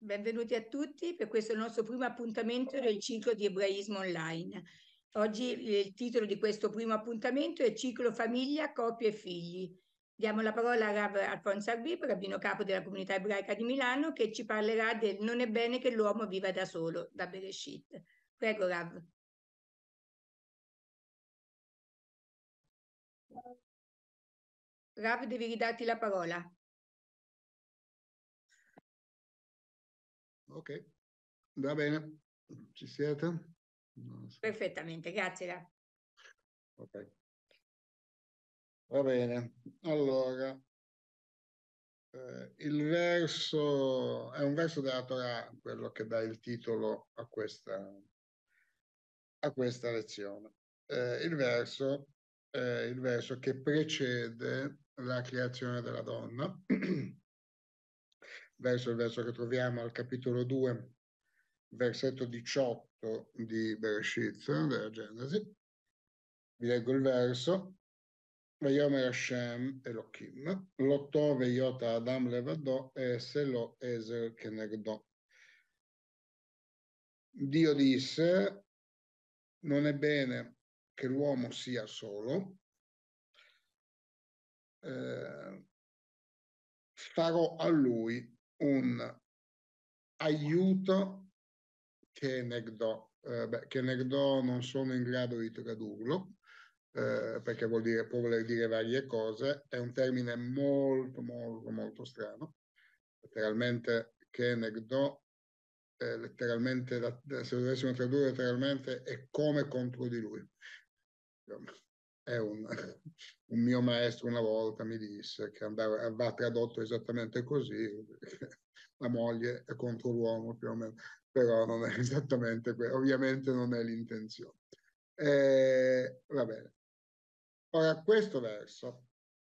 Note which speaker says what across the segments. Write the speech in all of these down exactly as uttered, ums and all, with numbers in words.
Speaker 1: Benvenuti a tutti per questo nostro primo appuntamento del ciclo di ebraismo online. Oggi il titolo di questo primo appuntamento è Ciclo Famiglia, Coppie e Figli. Diamo la parola a Rav Alfonso Arbib, rabbino capo della comunità ebraica di Milano, che ci parlerà del Non è bene che l'uomo viva da solo, da Bereshit. Prego, Rav. Rav, devi ridarti la parola.
Speaker 2: Ok, va bene, ci siete? No, sì.
Speaker 1: Perfettamente, grazie, Rav.
Speaker 2: Ok, va bene. Allora, eh, il verso è un verso della Torah, quello che dà il titolo a questa, a questa lezione. Eh, il verso è il verso che precede la creazione della donna. Verso il verso che troviamo al capitolo due, versetto diciotto di Bereshit, della Genesi. Vi leggo il verso. Vayomer Hashem Elohim, lo tove yota Adam levadò e se lo eser kenegdo. Dio disse, non è bene che l'uomo sia solo, eh, farò a lui un aiuto che negdò. Eh, beh, che negdò non sono in grado di tradurlo, eh, perché vuol dire, può voler dire varie cose, è un termine molto, molto, molto strano. Letteralmente, che negdò, eh, letteralmente, se dovessimo tradurre letteralmente, è come contro di lui. È un, un mio maestro una volta mi disse che andava, va tradotto esattamente così, la moglie è contro l'uomo più o meno, però non è esattamente quello, ovviamente non è l'intenzione. Eh, va bene. Ora, questo verso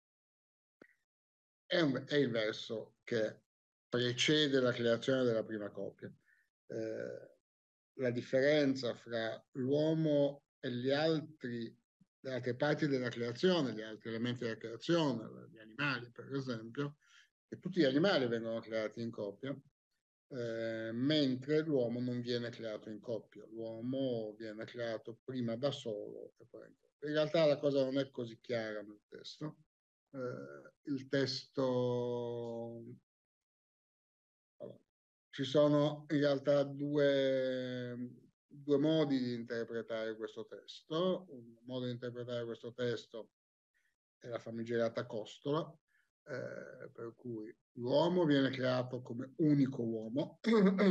Speaker 2: è, un, è il verso che precede la creazione della prima coppia. Eh, la differenza fra l'uomo e gli altri, le altre parti della creazione, gli altri elementi della creazione, gli animali per esempio, che tutti gli animali vengono creati in coppia, eh, mentre l'uomo non viene creato in coppia, l'uomo viene creato prima da solo e poi in coppia. In realtà la cosa non è così chiara nel testo. Eh, il testo allora, ci sono in realtà due, due modi di interpretare questo testo. Un modo di interpretare questo testo è la famigerata costola, eh, per cui l'uomo viene creato come unico uomo.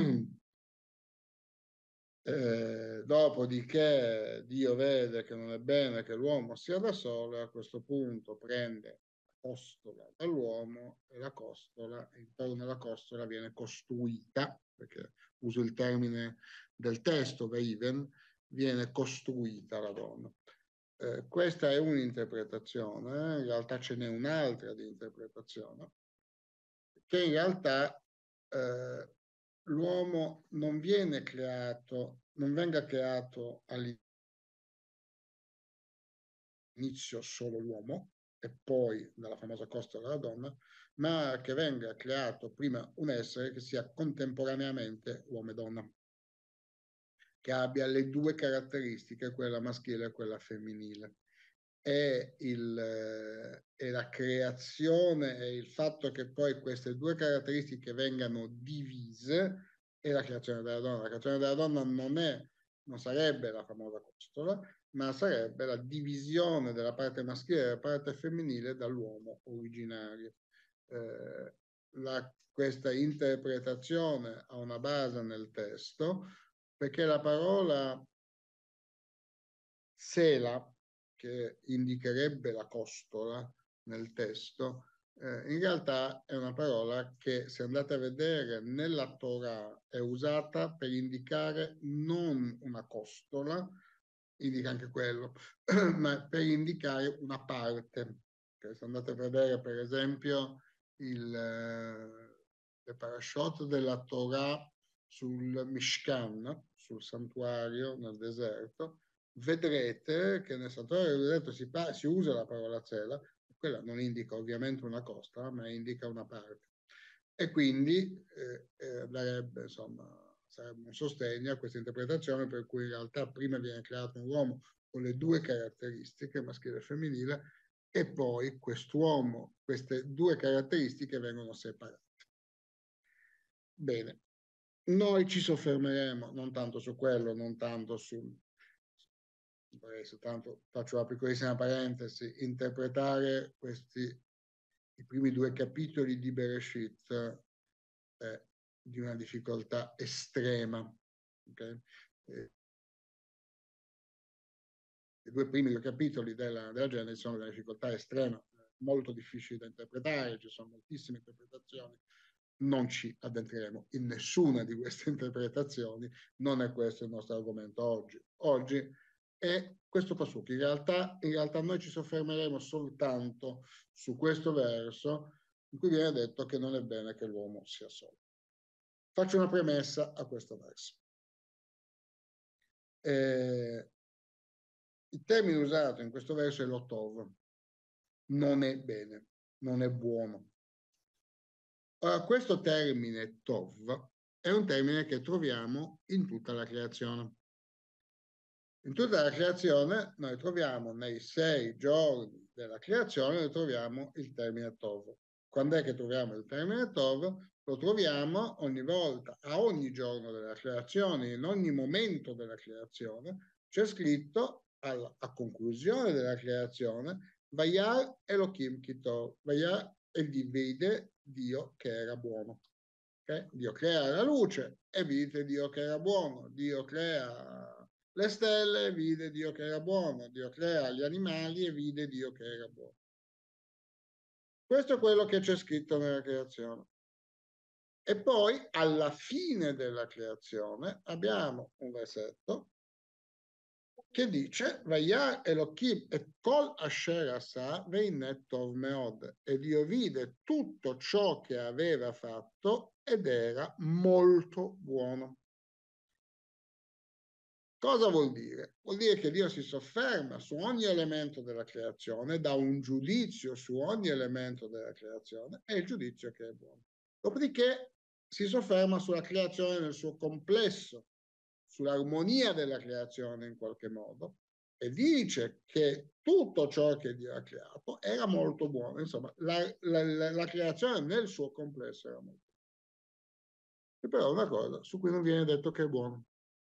Speaker 2: Eh, dopodiché Dio vede che non è bene che l'uomo sia da solo e a questo punto prende la costola dall'uomo e la costola, intorno alla costola viene costruita, perché uso il termine del testo, Veiven, viene costruita la donna. Eh, questa è un'interpretazione, in realtà ce n'è un'altra di interpretazione, che in realtà eh, l'uomo non viene creato, non venga creato all'inizio solo l'uomo e poi dalla famosa costola della donna, ma che venga creato prima un essere che sia contemporaneamente uomo e donna, che abbia le due caratteristiche, quella maschile e quella femminile. È, il, è la creazione e il fatto che poi queste due caratteristiche vengano divise è la creazione della donna. La creazione della donna non, è, non sarebbe la famosa costola, ma sarebbe la divisione della parte maschile e della parte femminile dall'uomo originario. Eh, la, questa interpretazione ha una base nel testo perché la parola sela, che indicherebbe la costola nel testo, eh, in realtà è una parola che, se andate a vedere nella Torah, è usata per indicare non una costola, indica anche quello, ma per indicare una parte. Che se andate a vedere, per esempio, il, eh, le parashot della Torah sul Mishkan, sul santuario nel deserto, vedrete che nel santuario del deserto si, si usa la parola sela, quella non indica ovviamente una costola, ma indica una parte. e quindi eh, eh, darebbe, insomma, sarebbe un sostegno a questa interpretazione per cui in realtà prima viene creato un uomo con le due caratteristiche, maschile e femminile, e poi quest'uomo, queste due caratteristiche vengono separate. Bene, noi ci soffermeremo non tanto su quello, non tanto sul, vorrei soltanto, faccio una piccolissima parentesi, interpretare questi, i primi due capitoli di Bereshit è di una difficoltà estrema. Okay? Eh, I due primi due capitoli della, della Genesi sono di una difficoltà estrema, molto difficili da interpretare, ci sono moltissime interpretazioni. Non ci addentreremo in nessuna di queste interpretazioni, non è questo il nostro argomento oggi. Oggi è questo passaggio. In realtà, in realtà noi ci soffermeremo soltanto su questo verso in cui viene detto che non è bene che l'uomo sia solo. Faccio una premessa a questo verso. Eh, il termine usato in questo verso è lo tov, non è bene, non è buono. Ora, questo termine tov è un termine che troviamo in tutta la creazione. In tutta la creazione noi troviamo, nei sei giorni della creazione, noi troviamo il termine tov. Quando è che troviamo il termine tov? Lo troviamo ogni volta, a ogni giorno della creazione, in ogni momento della creazione, c'è scritto alla, a conclusione della creazione, Vayar Elohim Kitov, Vayar e vide Dio che era buono. Okay? Dio crea la luce e vide Dio che era buono. Dio crea le stelle e vide Dio che era buono. Dio crea gli animali e vide Dio che era buono. Questo è quello che c'è scritto nella creazione. E poi, alla fine della creazione, abbiamo un versetto che dice Vayar Elohim et kol asher asa veinet tov meod. E Dio vide tutto ciò che aveva fatto ed era molto buono. Cosa vuol dire? Vuol dire che Dio si sofferma su ogni elemento della creazione, dà un giudizio su ogni elemento della creazione e il giudizio che è buono. Dopodiché si sofferma sulla creazione nel suo complesso, sull'armonia della creazione in qualche modo, e dice che tutto ciò che Dio ha creato era molto buono. Insomma, la, la, la, la creazione nel suo complesso era molto buona. E però una cosa su cui non viene detto che è buono.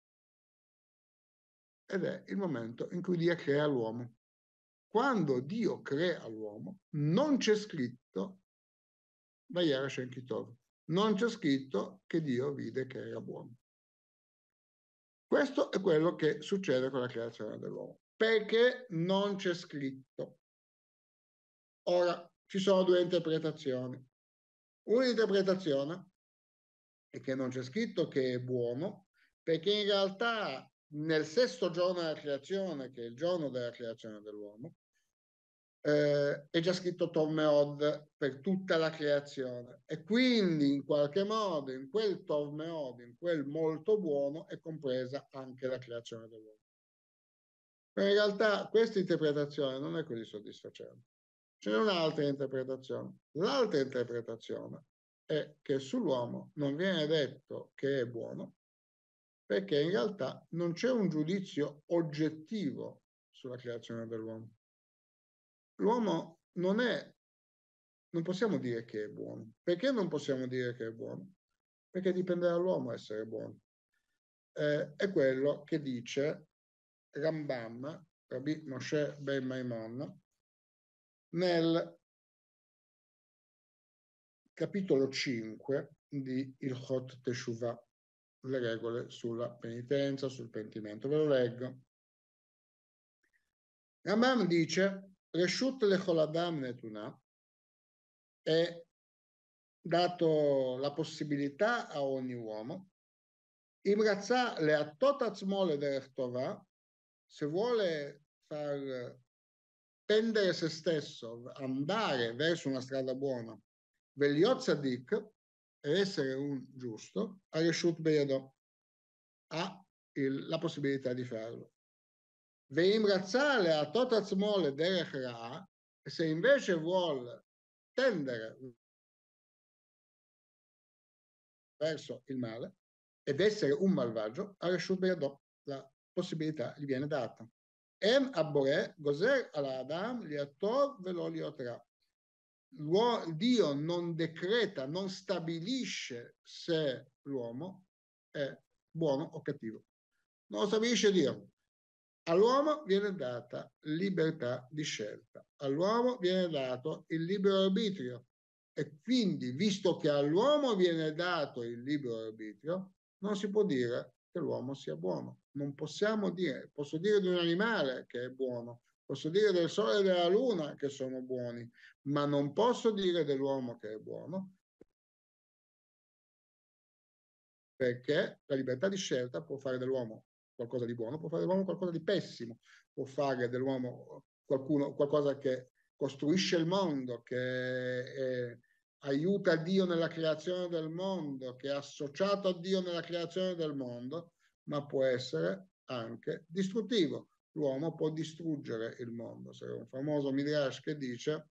Speaker 2: Ed è il momento in cui Dio crea l'uomo. Quando Dio crea l'uomo, non c'è scritto Vayera Shem Kitov, non c'è scritto che Dio vide che era buono. Questo è quello che succede con la creazione dell'uomo, perché non c'è scritto. Ora, ci sono due interpretazioni. Un'interpretazione è che non c'è scritto che è buono, perché in realtà nel sesto giorno della creazione, che è il giorno della creazione dell'uomo, eh, è già scritto Tov Meod per tutta la creazione, e quindi in qualche modo in quel Tov Meod, in quel molto buono, è compresa anche la creazione dell'uomo. Ma in realtà questa interpretazione non è così soddisfacente. C'è un'altra interpretazione. L'altra interpretazione è che sull'uomo non viene detto che è buono, perché in realtà non c'è un giudizio oggettivo sulla creazione dell'uomo. L'uomo non è, non possiamo dire che è buono. Perché non possiamo dire che è buono? Perché dipende dall'uomo essere buono. Eh, è quello che dice Rambam, Rabbi Moshe Ben Maimon, nel capitolo cinque di Ilchot Teshuvah, le regole sulla penitenza, sul pentimento. Ve lo leggo. Rambam dice Reshut lechol adam netuna, è dato la possibilità a ogni uomo, Imrazza le atot atzmo lederech tova, se vuole far tendere se stesso, andare verso una strada buona, veliot tzadik, e essere un giusto, a Reshut beyado, ha il, la possibilità di farlo. Veimrazza le atot atzmo lederech ra, e se invece vuole tendere verso il male ed essere un malvagio, la possibilità gli viene data. En abore gozer ala Adam liatov velo liotra. Dio non decreta, non stabilisce se l'uomo è buono o cattivo. Non lo stabilisce Dio. All'uomo viene data libertà di scelta. All'uomo viene dato il libero arbitrio. E quindi, visto che all'uomo viene dato il libero arbitrio, non si può dire che l'uomo sia buono. Non possiamo dire, posso dire di un animale che è buono, posso dire del sole e della luna che sono buoni, ma non posso dire dell'uomo che è buono, perché la libertà di scelta può fare dell'uomo qualcosa di buono, può fare dell'uomo qualcosa di pessimo, può fare dell'uomo qualcuno, qualcosa che costruisce il mondo, che è, aiuta Dio nella creazione del mondo, che è associato a Dio nella creazione del mondo, ma può essere anche distruttivo. L'uomo può distruggere il mondo. C'è un famoso Midrash che dice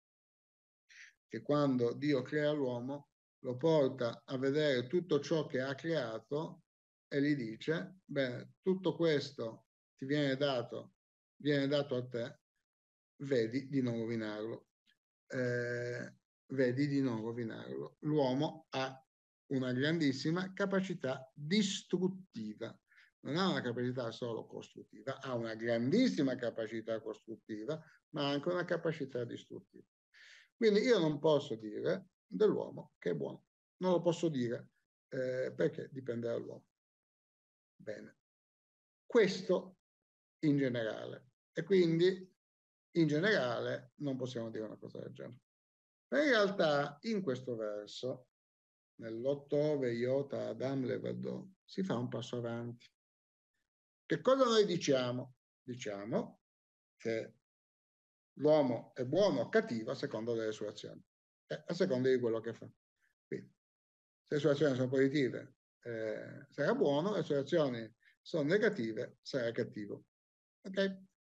Speaker 2: che quando Dio crea l'uomo lo porta a vedere tutto ciò che ha creato e gli dice: bene, tutto questo ti viene dato, viene dato a te, vedi di non rovinarlo. Eh, vedi di non rovinarlo. L'uomo ha una grandissima capacità distruttiva. Non ha una capacità solo costruttiva, ha una grandissima capacità costruttiva, ma anche una capacità distruttiva. Quindi io non posso dire dell'uomo che è buono. Non lo posso dire eh, perché dipende dall'uomo. Bene. Questo in generale. E quindi in generale non possiamo dire una cosa del genere. Ma in realtà in questo verso, nell'ottove iota Adam levadò, si fa un passo avanti. Che cosa noi diciamo? Diciamo che l'uomo è buono o cattivo a seconda delle sue azioni, eh, a seconda di quello che fa. Quindi, se le sue azioni sono positive, eh, sarà buono, se le sue azioni sono negative, sarà cattivo. Ok?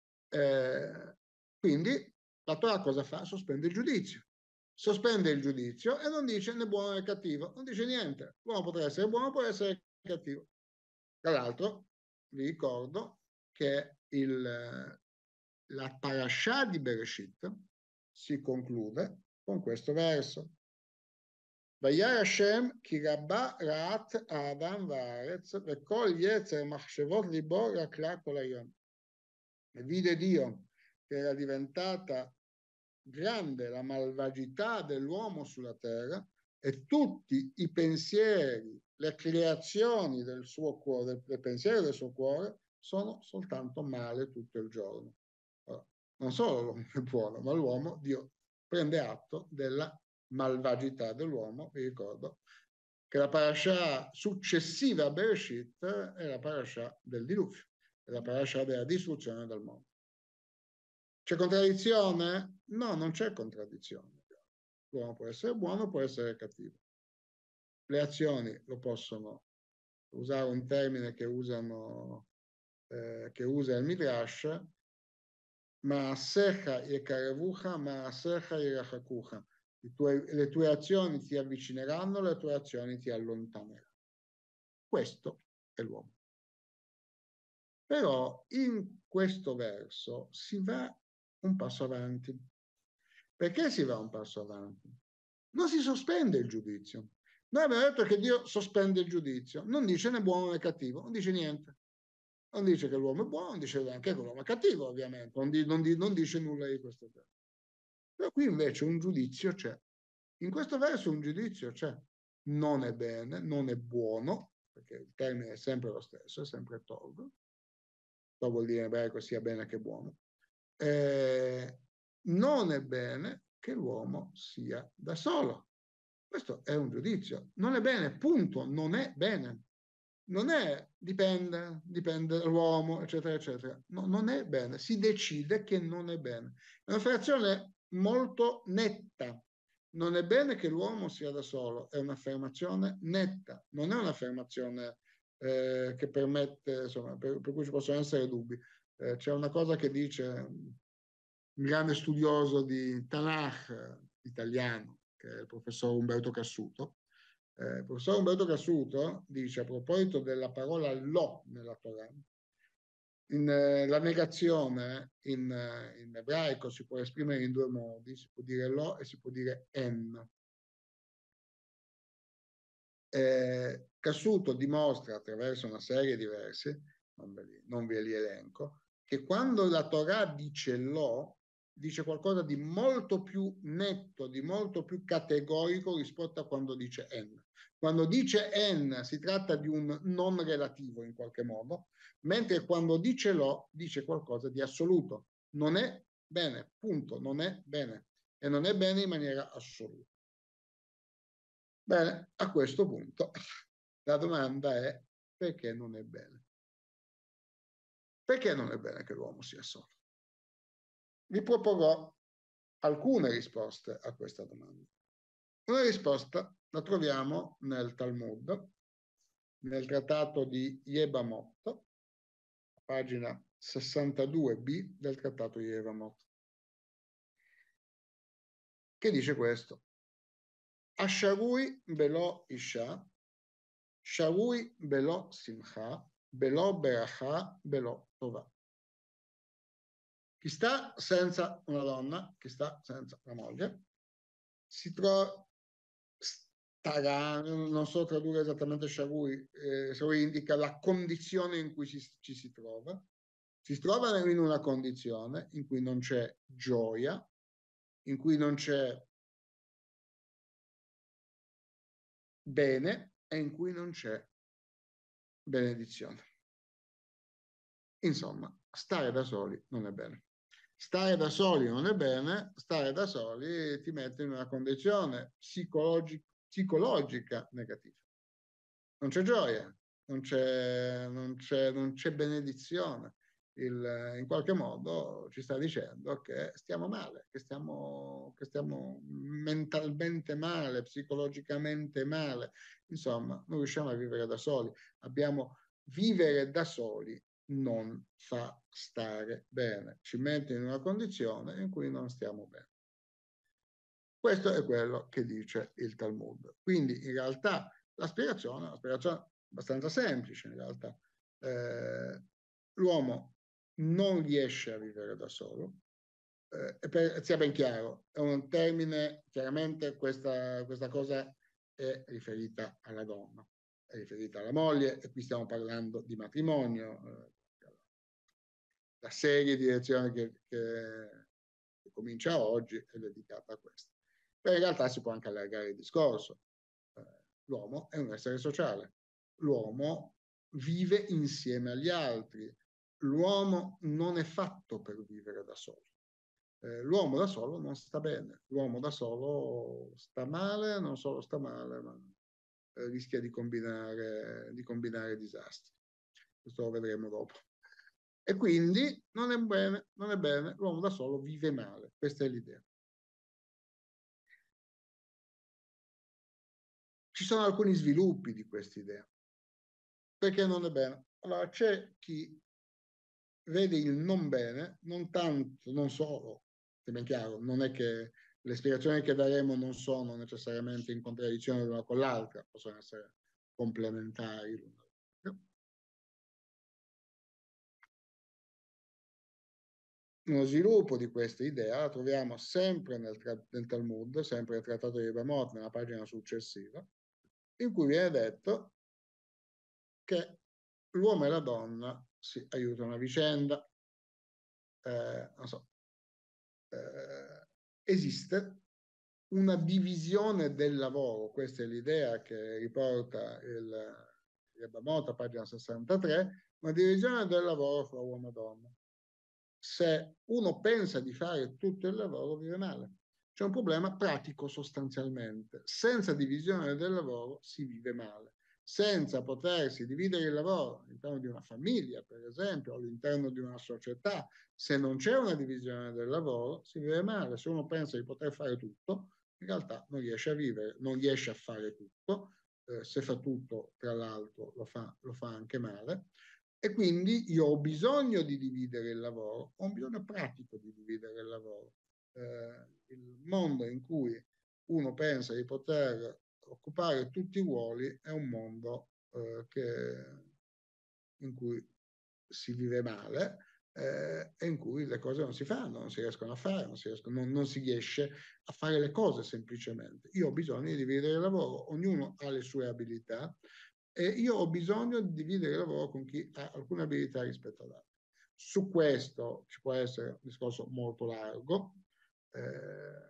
Speaker 2: Eh, quindi la Torah cosa fa? Sospende il giudizio. Sospende il giudizio e non dice né buono né cattivo, non dice niente. L'uomo potrà essere buono, può essere cattivo. Tra l'altro, vi ricordo che il, la parasha di Bereshit si conclude con questo verso. Vayar Hashem ki rabba ra'at Adam va'aretz vekol yetzer machshevot libo rakla kol hayom. E vide Dio che era diventata grande la malvagità dell'uomo sulla terra e tutti i pensieri, le creazioni del suo cuore, le pensieri del suo cuore sono soltanto male tutto il giorno. Allora, non solo l'uomo è buono, ma l'uomo, Dio prende atto della malvagità dell'uomo. Vi ricordo che la parasha successiva a Bereshit è la parasha del diluvio, è la parasha della distruzione del mondo. C'è contraddizione? No, non c'è contraddizione. L'uomo può essere buono, può essere cattivo. Le azioni lo possono, usare un termine che usano, eh, che usa il Midrash, Maasecha yekarevucha, maasecha yerachakucha. Le tue azioni ti avvicineranno, le tue azioni ti allontaneranno. Questo è l'uomo. Però in questo verso si va un passo avanti. Perché si va un passo avanti? Non si sospende il giudizio. Noi abbiamo detto che Dio sospende il giudizio, non dice né buono né cattivo, non dice niente. Non dice che l'uomo è buono, non dice neanche che l'uomo è cattivo, ovviamente, non, di, non, di, non dice nulla di questo genere. Però qui invece un giudizio c'è. In questo verso un giudizio c'è. Non è bene, non è buono, perché il termine è sempre lo stesso, è sempre tov. Tov vuol dire in ebraico sia bene che buono. Eh, non è bene che l'uomo sia da solo. Questo è un giudizio. Non è bene, punto, non è bene. Non è dipende, dipende dall'uomo, eccetera, eccetera. No, non è bene. Si decide che non è bene. È un'affermazione molto netta. Non è bene che l'uomo sia da solo. È un'affermazione netta. Non è un'affermazione eh, che permette, insomma, per, per cui ci possono essere dubbi. Eh, c'è una cosa che dice un grande studioso di Tanakh italiano, che è il professor Umberto Cassuto, Eh, il professor Umberto Cassuto dice a proposito della parola lo nella Torah, in, eh, la negazione in, eh, in ebraico si può esprimere in due modi, si può dire lo e si può dire en. Eh, Cassuto dimostra attraverso una serie di versi, non ve li, non ve li elenco, che quando la Torah dice lo, dice qualcosa di molto più netto, di molto più categorico rispetto a quando dice en. Quando dice en si tratta di un non relativo in qualche modo, mentre quando dice lo dice qualcosa di assoluto. Non è bene, punto, non è bene. E non è bene in maniera assoluta. Bene, a questo punto la domanda è: perché non è bene? Perché non è bene che l'uomo sia solo? Vi proporrò alcune risposte a questa domanda. Una risposta la troviamo nel Talmud, nel trattato di Yevamot, pagina sessantadue b del trattato di Yevamot, che dice questo: Asharui belo isha, sharui belo simcha, belo beracha, belo tova. Chi sta senza una donna, chi sta senza una moglie, si trova, starà, non so tradurre esattamente sharui, eh, sharui indica la condizione in cui si, ci si trova, si trova in una condizione in cui non c'è gioia, in cui non c'è bene e in cui non c'è benedizione. Insomma, stare da soli non è bene. Stare da soli non è bene, stare da soli ti mette in una condizione psicologi- psicologica negativa. Non c'è gioia, non c'è, non c'è, non c'è benedizione. Il, in qualche modo ci sta dicendo che stiamo male, che stiamo, che stiamo mentalmente male, psicologicamente male. Insomma, non riusciamo a vivere da soli. Abbiamo vivere da soli non fa stare bene, ci mette in una condizione in cui non stiamo bene. Questo è quello che dice il Talmud. Quindi in realtà la spiegazione è una spiegazione abbastanza semplice, in realtà. Eh, l'uomo non riesce a vivere da solo, eh, e per, sia ben chiaro, è un termine, chiaramente questa, questa cosa è riferita alla donna, è riferita alla moglie, e qui stiamo parlando di matrimonio. Eh, la serie di lezioni che, che, che comincia oggi è dedicata a questo. Però in realtà si può anche allargare il discorso. Eh, l'uomo è un essere sociale, l'uomo vive insieme agli altri, l'uomo non è fatto per vivere da solo. Eh, l'uomo da solo non sta bene, l'uomo da solo sta male, non solo sta male, ma eh, rischia di combinare, di combinare disastri. Questo lo vedremo dopo. E quindi non è bene, non è bene, l'uomo da solo vive male, questa è l'idea. Ci sono alcuni sviluppi di questa idea. Perché non è bene? Allora, c'è chi vede il non bene, non tanto, non solo, è ben chiaro, non è che le spiegazioni che daremo non sono necessariamente in contraddizione l'una con l'altra, possono essere complementari l'una all'altra. Uno sviluppo di questa idea la troviamo sempre nel, nel Talmud, sempre nel Trattato di Yevamot, nella pagina successiva, in cui viene detto che l'uomo e la donna si aiutano a vicenda, eh, non so, eh, esiste una divisione del lavoro, questa è l'idea che riporta il Yevamot, pagina sessantatré, una divisione del lavoro fra uomo e donna. Se uno pensa di fare tutto il lavoro, vive male. C'è un problema pratico sostanzialmente. Senza divisione del lavoro si vive male. Senza potersi dividere il lavoro all'interno di una famiglia, per esempio, o all'interno di una società, se non c'è una divisione del lavoro, si vive male. Se uno pensa di poter fare tutto, in realtà non riesce a vivere, non riesce a fare tutto. Eh, se fa tutto, tra l'altro, lo fa, lo fa anche male. E quindi io ho bisogno di dividere il lavoro, ho un bisogno pratico di dividere il lavoro. Eh, il mondo in cui uno pensa di poter occupare tutti i ruoli è un mondo eh, che, in cui si vive male eh, e in cui le cose non si fanno, non si riescono a fare, non si, riescono, non, non si riesce a fare le cose semplicemente. Io ho bisogno di dividere il lavoro, ognuno ha le sue abilità e io ho bisogno di dividere il lavoro con chi ha alcune abilità rispetto ad altre. Su questo ci può essere un discorso molto largo. Eh,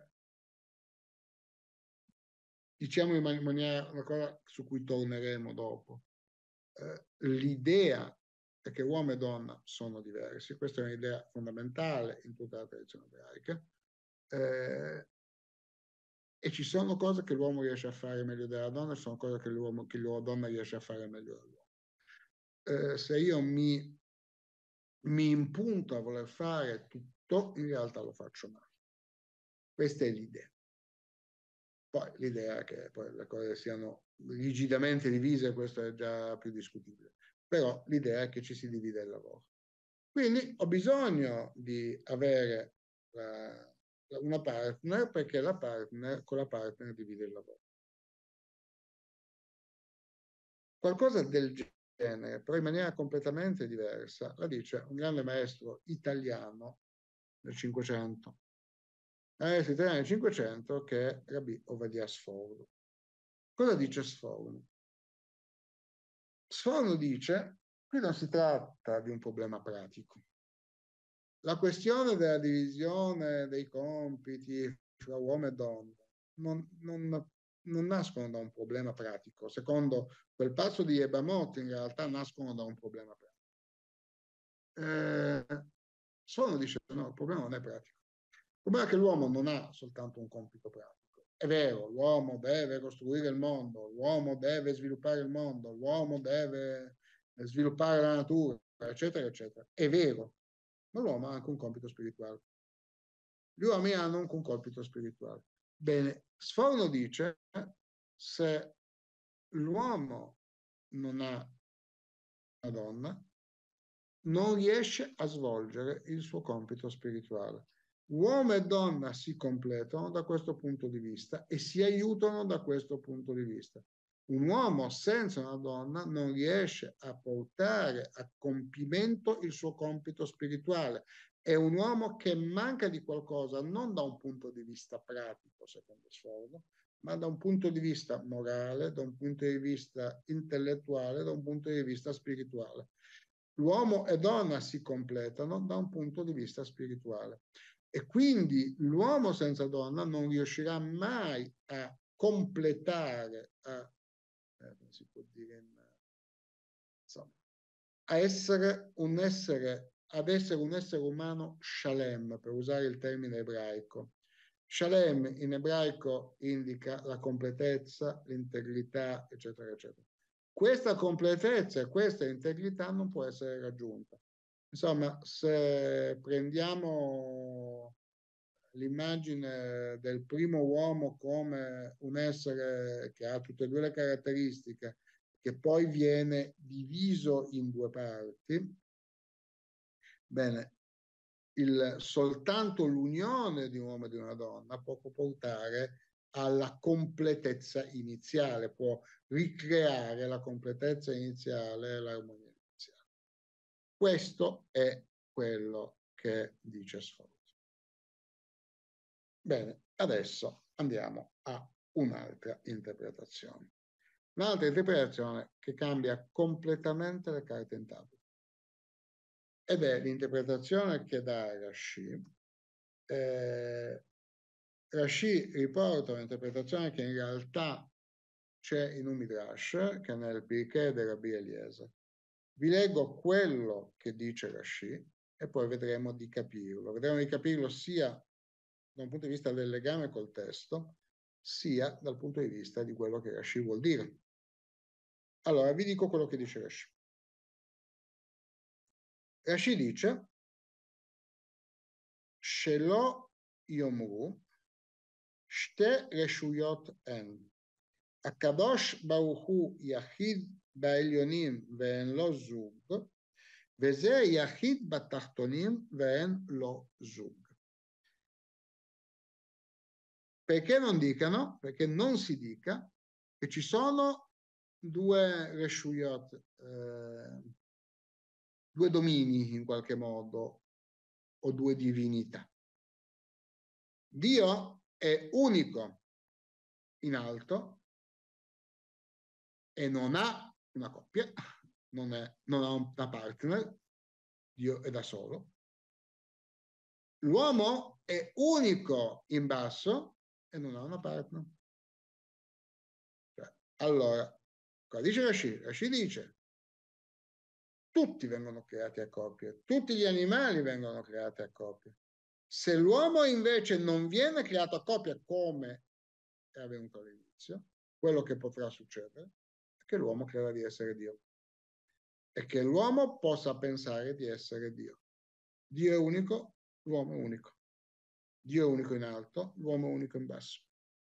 Speaker 2: diciamo in maniera una cosa su cui torneremo dopo. Eh, l'idea è che uomo e donna sono diversi, questa è un'idea fondamentale in tutta la tradizione ebraica, eh, e ci sono cose che l'uomo riesce a fare meglio della donna, e ci sono cose che l'uomo, che la donna riesce a fare meglio dell'uomo. Eh, se io mi, mi impunto a voler fare tutto, in realtà lo faccio male. Questa è l'idea. Poi l'idea che poi le cose siano rigidamente divise, questo è già più discutibile, però l'idea è che ci si divide il lavoro. Quindi ho bisogno di avere la, una partner perché la partner, con la partner divide il lavoro. Qualcosa del genere, però in maniera completamente diversa, la dice un grande maestro italiano del Cinquecento. Maestro italiano del Cinquecento che è Rabbi Ovadia Sforno. Cosa dice Sforno? Sforno dice, qui non si tratta di un problema pratico. La questione della divisione dei compiti fra uomo e donna non, non, non nascono da un problema pratico. Secondo quel passo di Ebamot, in realtà nascono da un problema pratico. Eh, Sforno dice, no, il problema non è pratico. Il problema è che l'uomo non ha soltanto un compito pratico. È vero, l'uomo deve costruire il mondo, l'uomo deve sviluppare il mondo, l'uomo deve sviluppare la natura, eccetera, eccetera. È vero, ma l'uomo ha anche un compito spirituale. Gli uomini hanno anche un compito spirituale. Bene, Sforno dice, se l'uomo non ha una donna, non riesce a svolgere il suo compito spirituale. Uomo e donna si completano da questo punto di vista e si aiutano da questo punto di vista. Un uomo senza una donna non riesce a portare a compimento il suo compito spirituale. È un uomo che manca di qualcosa non da un punto di vista pratico, secondo Sforno, ma da un punto di vista morale, da un punto di vista intellettuale, da un punto di vista spirituale. L'uomo e donna si completano da un punto di vista spirituale. E quindi l'uomo senza donna non riuscirà mai a completare, a, eh, come si può dire, insomma, a essere un essere, ad essere un essere umano shalem, per usare il termine ebraico. Shalem in ebraico indica la completezza, l'integrità, eccetera, eccetera. Questa completezza e questa integrità non può essere raggiunta. Insomma, se prendiamo l'immagine del primo uomo come un essere che ha tutte e due le caratteristiche, che poi viene diviso in due parti, bene, il, soltanto l'unione di un uomo e di una donna può portare alla completezza iniziale, può ricreare la completezza iniziale e l'armonia iniziale. Questo è quello che dice Sforno. Bene, adesso andiamo a un'altra interpretazione. Un'altra interpretazione che cambia completamente le carte in tavola. Ed è l'interpretazione che dà Rashi. Eh, Rashi riporta un'interpretazione che in realtà c'è in un Midrash, che è nel Pirkei di Rabbi Eliezer. Vi leggo quello che dice Rashi e poi vedremo di capirlo. Vedremo di capirlo sia da un punto di vista del legame col testo, sia dal punto di vista di quello che Rashi vuol dire. Allora, vi dico quello che dice Rashi. Rashi dice Shelo Yomru Shte Reshuyot En Akadosh Baruch Hu Yachid Ba'elyonim Ve'en Lo Zug Veze Yachid Batachtonim Ve'en Lo Zug. Perché non dicano, perché non si dica che ci sono due reshuyot, eh, due domini in qualche modo, o due divinità. Dio è unico in alto e non ha una coppia, non, è, non ha una partner, Dio è da solo. L'uomo è unico in basso e non ha una partner. Cioè, allora, cosa dice Rashi? Rashi dice: tutti vengono creati a coppie, tutti gli animali vengono creati a coppie. Se l'uomo invece non viene creato a coppia come è avvenuto all'inizio, quello che potrà succedere è che l'uomo creda di essere Dio e che l'uomo possa pensare di essere Dio. Dio è unico, l'uomo è unico. Dio è unico in alto, l'uomo è unico in basso.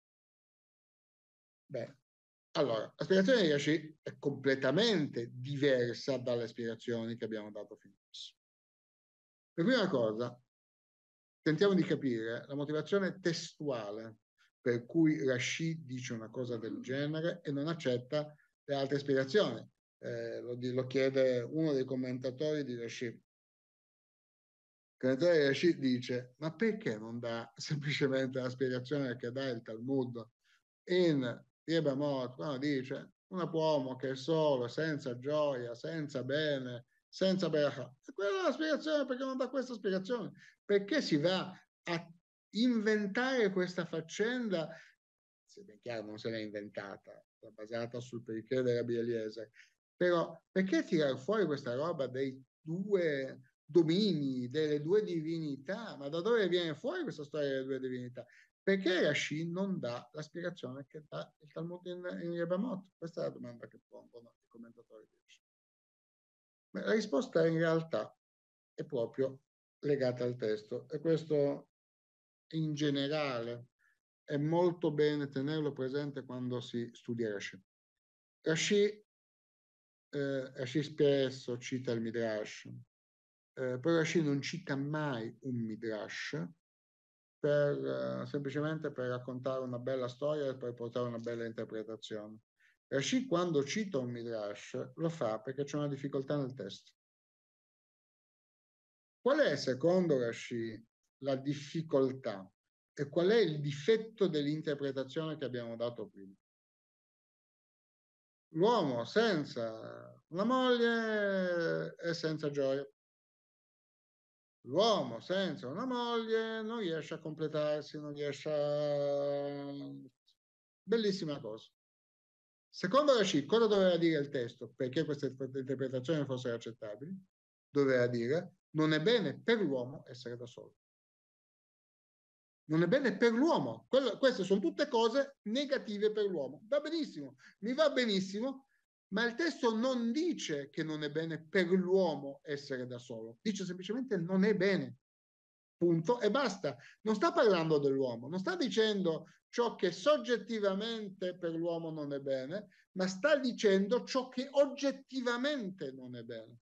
Speaker 2: Bene, allora, la spiegazione di Rashi è completamente diversa dalle spiegazioni che abbiamo dato fino adesso. Per prima cosa, tentiamo di capire la motivazione testuale per cui Rashi dice una cosa del genere e non accetta le altre spiegazioni. Eh, lo, lo chiede uno dei commentatori di Rashi. Il commentatore di Rashi dice: ma perché non dà semplicemente la spiegazione che dà il Talmud in Yebamot, quando dice un uomo che è solo, senza gioia, senza bene, senza beracha? E quella è la spiegazione. Perché non dà questa spiegazione? Perché si va a inventare questa faccenda, se ben chiaro non se l'è inventata, è basata sul perché della Rabbi Eliezer, però perché tirare fuori questa roba dei due domini, delle due divinità? Ma da dove viene fuori questa storia delle due divinità? Perché Rashi non dà la spiegazione che dà il Talmud in, in Yebamot? Questa è la domanda che pongono i commentatori di Rashi. Ma la risposta in realtà è proprio legata al testo, e questo in generale è molto bene tenerlo presente quando si studia Rashi. Rashi, eh, Rashi spesso cita il Midrash, eh, però Rashi non cita mai un Midrash per, uh, semplicemente per raccontare una bella storia e per portare una bella interpretazione. Rashi, quando cita un Midrash, lo fa perché c'è una difficoltà nel testo. Qual è, secondo Rashi, la difficoltà e qual è il difetto dell'interpretazione che abbiamo dato prima? L'uomo senza una moglie è senza gioia. L'uomo senza una moglie non riesce a completarsi, non riesce a... Bellissima cosa. Secondo Rashi, cosa doveva dire il testo? Perché queste interpretazioni fossero accettabili? Doveva dire: non è bene per l'uomo essere da solo. Non è bene per l'uomo. Queste sono tutte cose negative per l'uomo. Va benissimo, mi va benissimo, ma il testo non dice che non è bene per l'uomo essere da solo. Dice semplicemente non è bene. Punto e basta. Non sta parlando dell'uomo, non sta dicendo ciò che soggettivamente per l'uomo non è bene, ma sta dicendo ciò che oggettivamente non è bene.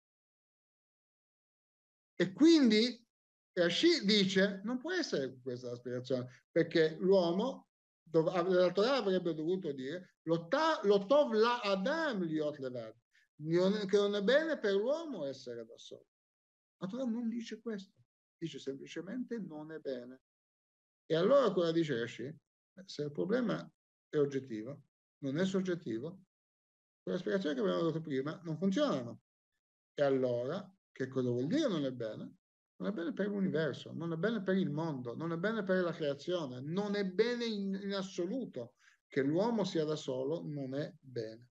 Speaker 2: E quindi Rashi dice: non può essere questa la spiegazione, perché l'uomo, la Torah avrebbe dovuto dire lo tov la adam liot levad, che non è bene per l'uomo essere da solo. La Torah non dice questo, dice semplicemente non è bene. E allora cosa dice Rashi? Se il problema è oggettivo, non è soggettivo, quella spiegazione che abbiamo dato prima non funzionano. E allora, che cosa vuol dire non è bene? Non è bene per l'universo, non è bene per il mondo, non è bene per la creazione, non è bene in, in assoluto. Che l'uomo sia da solo non è bene.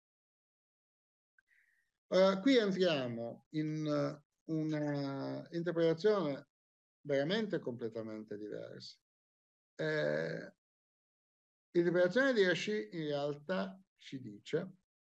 Speaker 2: Ora, qui entriamo in uh, una interpretazione veramente completamente diversa. Eh, l'interpretazione di Rashi in realtà ci dice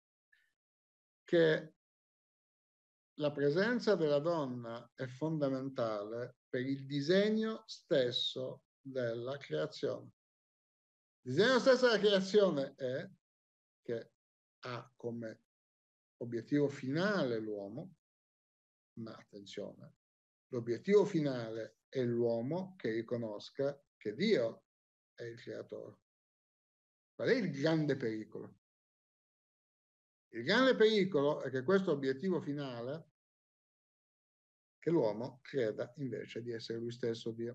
Speaker 2: che la presenza della donna è fondamentale per il disegno stesso della creazione. Il disegno stesso della creazione è che ha come obiettivo finale l'uomo, ma attenzione, l'obiettivo finale è l'uomo che riconosca che Dio è il creatore. Qual è il grande pericolo? Il grande pericolo è che questo obiettivo finale, che l'uomo creda invece di essere lui stesso Dio.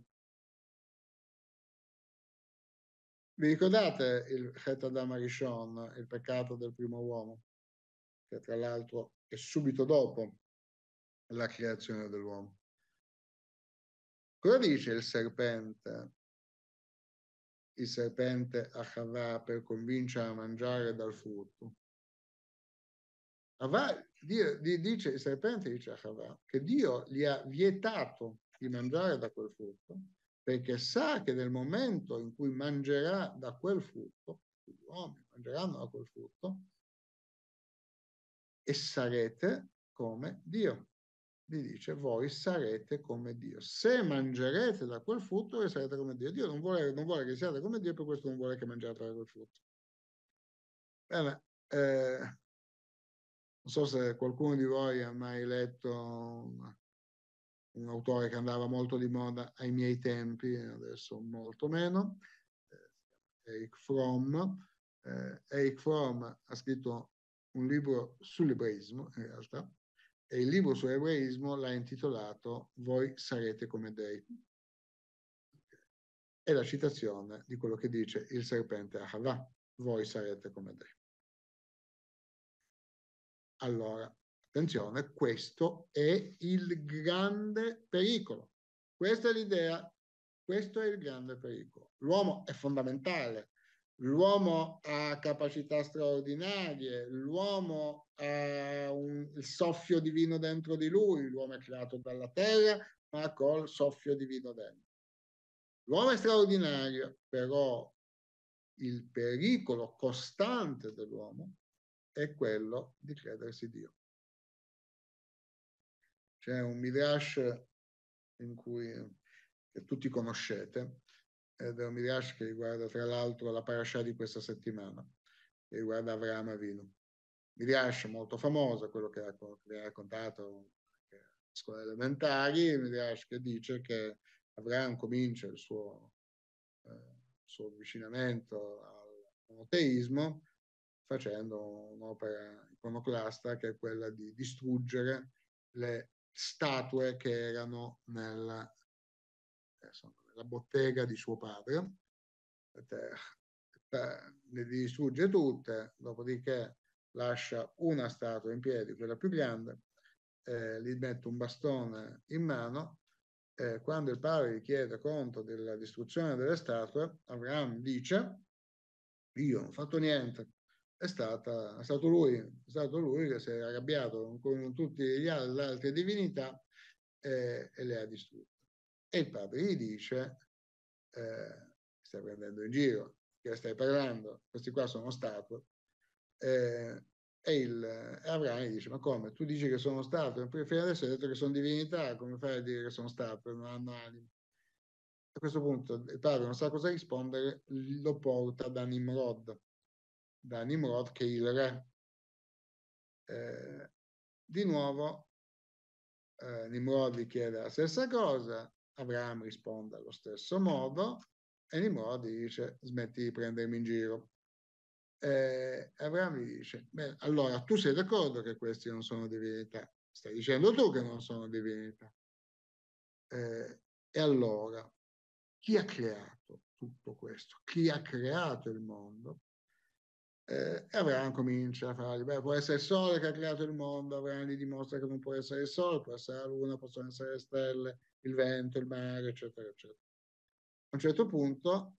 Speaker 2: Vi ricordate il Chet Adam Arishon, il peccato del primo uomo, che tra l'altro è subito dopo la creazione dell'uomo? Cosa dice il serpente? Il serpente a Havà per convincere a mangiare dal frutto. Havà, Dio, dice, il serpente dice a Havà che Dio gli ha vietato di mangiare da quel frutto perché sa che nel momento in cui mangerà da quel frutto, gli uomini mangeranno da quel frutto e sarete come Dio. Gli dice, voi sarete come Dio. Se mangerete da quel frutto, voi sarete come Dio. Dio non vuole, non vuole che siate come Dio, per questo non vuole che mangiate da quel frutto. Bene, eh, non so se qualcuno di voi ha mai letto un, un autore che andava molto di moda ai miei tempi, adesso molto meno, eh, Erich Fromm. Eh, Erich Fromm ha scritto un libro sull'ebraismo, in realtà, e il libro sull'ebraismo l'ha intitolato Voi sarete come dei. È la citazione di quello che dice il serpente a Havà, voi sarete come dei. Allora, attenzione, questo è il grande pericolo. Questa è l'idea, questo è il grande pericolo. L'uomo è fondamentale, l'uomo ha capacità straordinarie, l'uomo ha un, il soffio divino dentro di lui, l'uomo è creato dalla terra, ma col soffio divino dentro. L'uomo è straordinario, però il pericolo costante dell'uomo è quello di credersi Dio. C'è un Midrash in cui, che tutti conoscete, ed è un Midrash che riguarda tra l'altro la parasha di questa settimana, che riguarda Avraham Avinu. Midrash molto famoso, quello che ha, che ha raccontato anche a scuole elementari, Midrash che dice che Avraham comincia il suo, eh, il suo avvicinamento al monoteismo facendo un'opera iconoclasta che è quella di distruggere le statue che erano nella, nella bottega di suo padre, le distrugge tutte, dopodiché lascia una statua in piedi, quella più grande, eh, gli mette un bastone in mano, eh, quando il padre gli chiede conto della distruzione delle statue, Abraham dice, io non ho fatto niente, è, stata, è, stato lui, è stato lui che si è arrabbiato con tutte le altre divinità eh, e le ha distrutte. E il padre gli dice, eh, stai prendendo in giro, che stai parlando, questi qua sono statue. Eh, e, il, e Abraham gli dice, ma come? Tu dici che sono statue? Fino adesso hai detto che sono divinità, come fai a dire che sono statue, non hanno anima? A questo punto il padre non sa cosa rispondere, lo porta da Nimrod, da Nimrod che è il re. Eh, di nuovo eh, Nimrod gli chiede la stessa cosa, Abraham risponde allo stesso modo e Nimrod gli dice smetti di prendermi in giro. Eh, Abraham gli dice, beh, allora tu sei d'accordo che questi non sono divinità? Stai dicendo tu che non sono divinità. Eh, e allora, chi ha creato tutto questo? Chi ha creato il mondo? Eh, e Abraham comincia a fargli, beh, può essere il sole che ha creato il mondo, Abraham gli dimostra che non può essere il sole, può essere la luna, possono essere le stelle, il vento, il mare, eccetera, eccetera. A un certo punto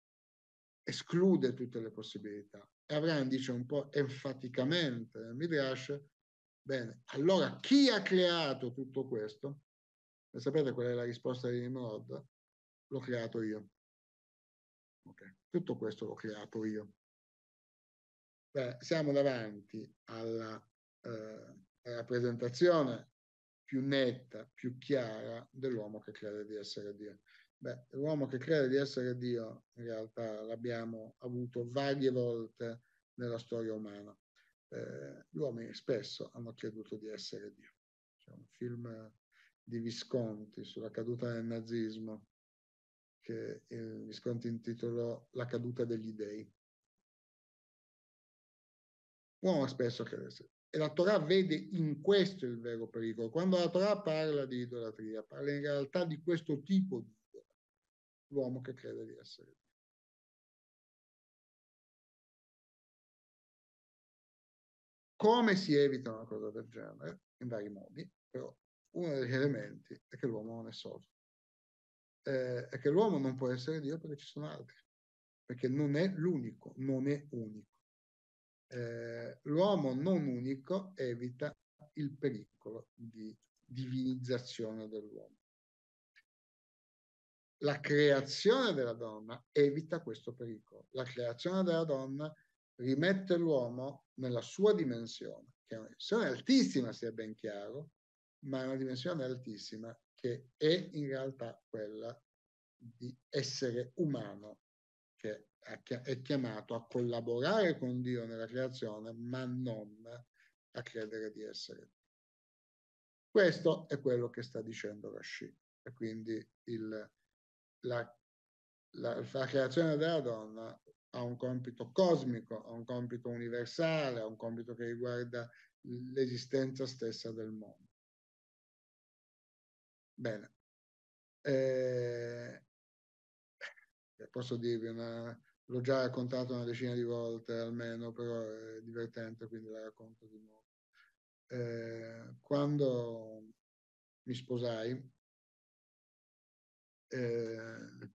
Speaker 2: esclude tutte le possibilità. E Abraham dice un po' enfaticamente nel Midrash, bene, allora chi ha creato tutto questo? E sapete qual è la risposta di Nimrod? L'ho creato io. Okay. Tutto questo l'ho creato io. Beh, siamo davanti alla eh, rappresentazione più netta, più chiara dell'uomo che crede di essere Dio. Beh, l'uomo che crede di essere Dio in realtà l'abbiamo avuto varie volte nella storia umana. Eh, gli uomini spesso hanno creduto di essere Dio. C'è un film di Visconti sulla caduta del nazismo che il Visconti intitolò La caduta degli dei. L'uomo spesso crede essere. E la Torah vede in questo il vero pericolo. Quando la Torah parla di idolatria, parla in realtà di questo tipo di idolatria. L'uomo che crede di essere Dio. Come si evita una cosa del genere? In vari modi, però uno degli elementi è che l'uomo non è solo. Eh, è che l'uomo non può essere Dio perché ci sono altri, perché non è l'unico, non è unico. Eh, l'uomo non unico evita il pericolo di divinizzazione dell'uomo. La creazione della donna evita questo pericolo. La creazione della donna rimette l'uomo nella sua dimensione, che è una dimensione altissima, sia ben chiaro, ma è una dimensione altissima che è in realtà quella di essere umano, che è chiamato a collaborare con Dio nella creazione, ma non a credere di essere Dio. Questo è quello che sta dicendo Rashi. E quindi il, la, la, la creazione della donna ha un compito cosmico, ha un compito universale, ha un compito che riguarda l'esistenza stessa del mondo. Bene. Eh, posso dirvi una... L'ho già raccontato una decina di volte almeno, però è divertente, quindi la racconto di nuovo. Eh, quando mi sposai, eh,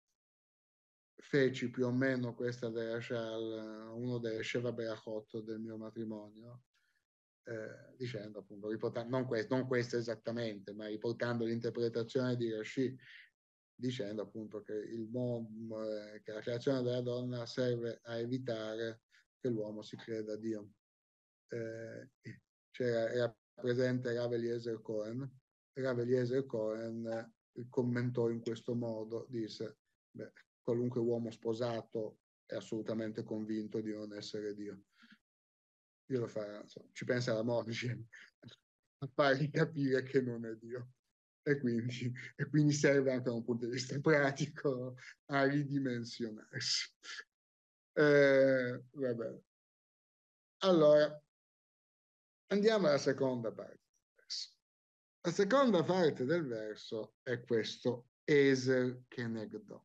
Speaker 2: feci più o meno questa derashal, uno dei Sheva Berachot del mio matrimonio, eh, dicendo appunto, riportando, non, questo, non questo esattamente, ma riportando l'interpretazione di Rashi, dicendo appunto che, il eh, che la creazione della donna serve a evitare che l'uomo si creda a Dio. Eh, c'era, era presente Rav Eliezer Cohen. Rav Eliezer Cohen eh, commentò in questo modo, disse, beh, qualunque uomo sposato è assolutamente convinto di non essere Dio. Io lo fa, insomma, ci pensa la moglie a fargli capire che non è Dio. E quindi, e quindi serve anche da un punto di vista pratico a ridimensionarsi. Eh, vabbè. Allora, andiamo alla seconda parte del verso. La seconda parte del verso è questo Eser Kenegdo.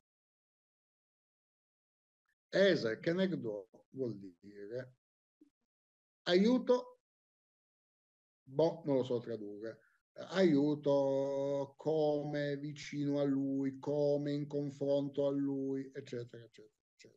Speaker 2: Eser Kenegdo vuol dire aiuto, boh, non lo so tradurre, aiuto come vicino a lui, come in confronto a lui, eccetera, eccetera, eccetera.